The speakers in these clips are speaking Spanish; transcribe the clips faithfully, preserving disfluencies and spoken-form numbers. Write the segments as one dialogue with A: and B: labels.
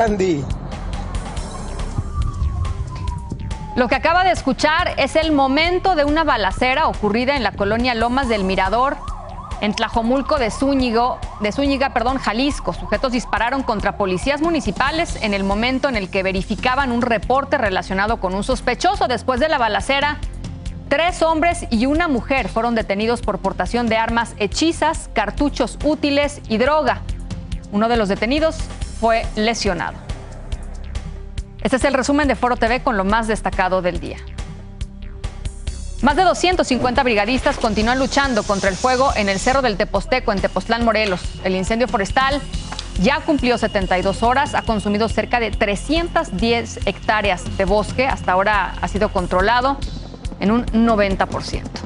A: Andy.
B: Lo que acaba de escuchar es el momento de una balacera ocurrida en la colonia Lomas del Mirador, en Tlajomulco de Zúñigo, de Zúñiga, perdón, Jalisco. Sujetos dispararon contra policías municipales en el momento en el que verificaban un reporte relacionado con un sospechoso. Después de la balacera, tres hombres y una mujer fueron detenidos por portación de armas hechizas, cartuchos útiles y droga. Uno de los detenidos fue lesionado. Este es el resumen de Foro T V con lo más destacado del día. Más de doscientos cincuenta brigadistas continúan luchando contra el fuego en el Cerro del Teposteco, en Tepoztlán, Morelos. El incendio forestal ya cumplió setenta y dos horas, ha consumido cerca de trescientas diez hectáreas de bosque. Hasta ahora ha sido controlado en un noventa por ciento.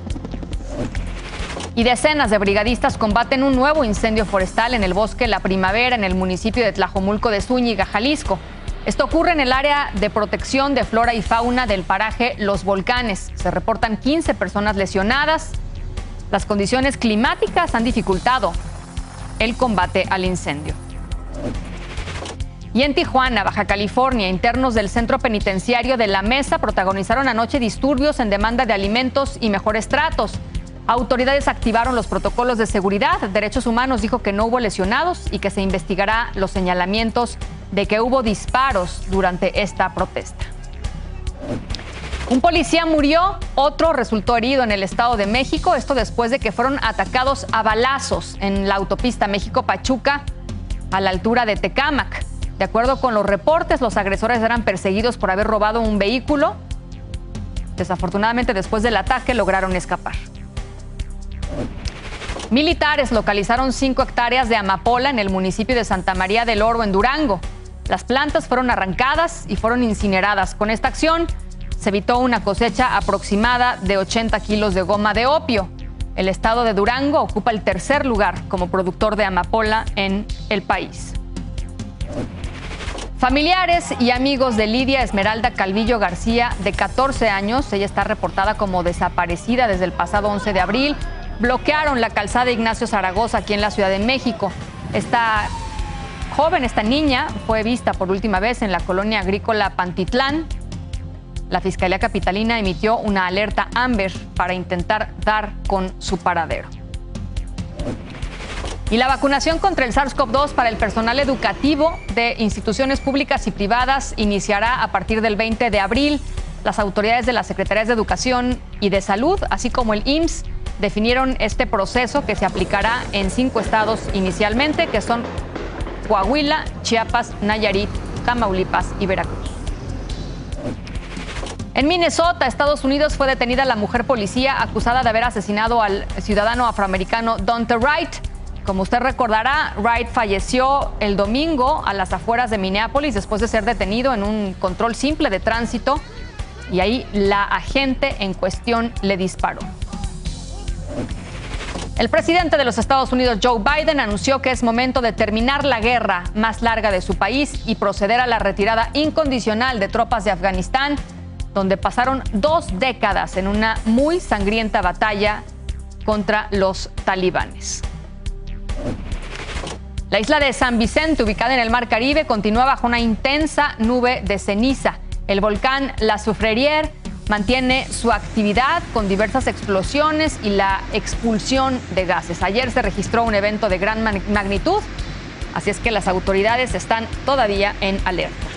B: Y decenas de brigadistas combaten un nuevo incendio forestal en el bosque La Primavera, en el municipio de Tlajomulco de Zúñiga, Jalisco. Esto ocurre en el área de protección de flora y fauna del paraje Los Volcanes. Se reportan quince personas lesionadas. Las condiciones climáticas han dificultado el combate al incendio. Y en Tijuana, Baja California, internos del centro penitenciario de La Mesa protagonizaron anoche disturbios en demanda de alimentos y mejores tratos. Autoridades activaron los protocolos de seguridad. Derechos Humanos dijo que no hubo lesionados y que se investigará los señalamientos de que hubo disparos durante esta protesta. Un policía murió, otro resultó herido en el Estado de México, esto después de que fueron atacados a balazos en la autopista México-Pachuca, a la altura de Tecámac. De acuerdo con los reportes, los agresores eran perseguidos por haber robado un vehículo. Desafortunadamente, después del ataque, lograron escapar. Militares localizaron cinco hectáreas de amapola en el municipio de Santa María del Oro, en Durango. Las plantas fueron arrancadas y fueron incineradas. Con esta acción se evitó una cosecha aproximada de ochenta kilos de goma de opio. El estado de Durango ocupa el tercer lugar como productor de amapola en el país. Familiares y amigos de Lidia Esmeralda Calvillo García, de catorce años, ella está reportada como desaparecida desde el pasado once de abril, bloquearon la calzada Ignacio Zaragoza aquí en la Ciudad de México. Esta joven, esta niña, fue vista por última vez en la colonia agrícola Pantitlán. La Fiscalía Capitalina emitió una alerta Amber para intentar dar con su paradero. Y la vacunación contra el SARS CoV dos para el personal educativo de instituciones públicas y privadas iniciará a partir del veinte de abril. Las autoridades de las Secretarías de Educación y de Salud, así como el I M S S, definieron este proceso que se aplicará en cinco estados inicialmente, que son Coahuila, Chiapas, Nayarit, Tamaulipas y Veracruz. En Minnesota, Estados Unidos, fue detenida la mujer policía acusada de haber asesinado al ciudadano afroamericano Daunte Wright. Como usted recordará, Wright falleció el domingo a las afueras de Minneapolis después de ser detenido en un control simple de tránsito, y ahí la agente en cuestión le disparó. El presidente de los Estados Unidos, Joe Biden, anunció que es momento de terminar la guerra más larga de su país y proceder a la retirada incondicional de tropas de Afganistán, donde pasaron dos décadas en una muy sangrienta batalla contra los talibanes. La isla de San Vicente, ubicada en el Mar Caribe, continúa bajo una intensa nube de ceniza. El volcán La Soufrière mantiene su actividad con diversas explosiones y la expulsión de gases. Ayer se registró un evento de gran magnitud, así es que las autoridades están todavía en alerta.